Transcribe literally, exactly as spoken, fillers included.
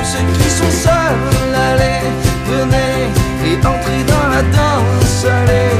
ceux qui sont seuls, allez, venez et entrez dans la danse, allez.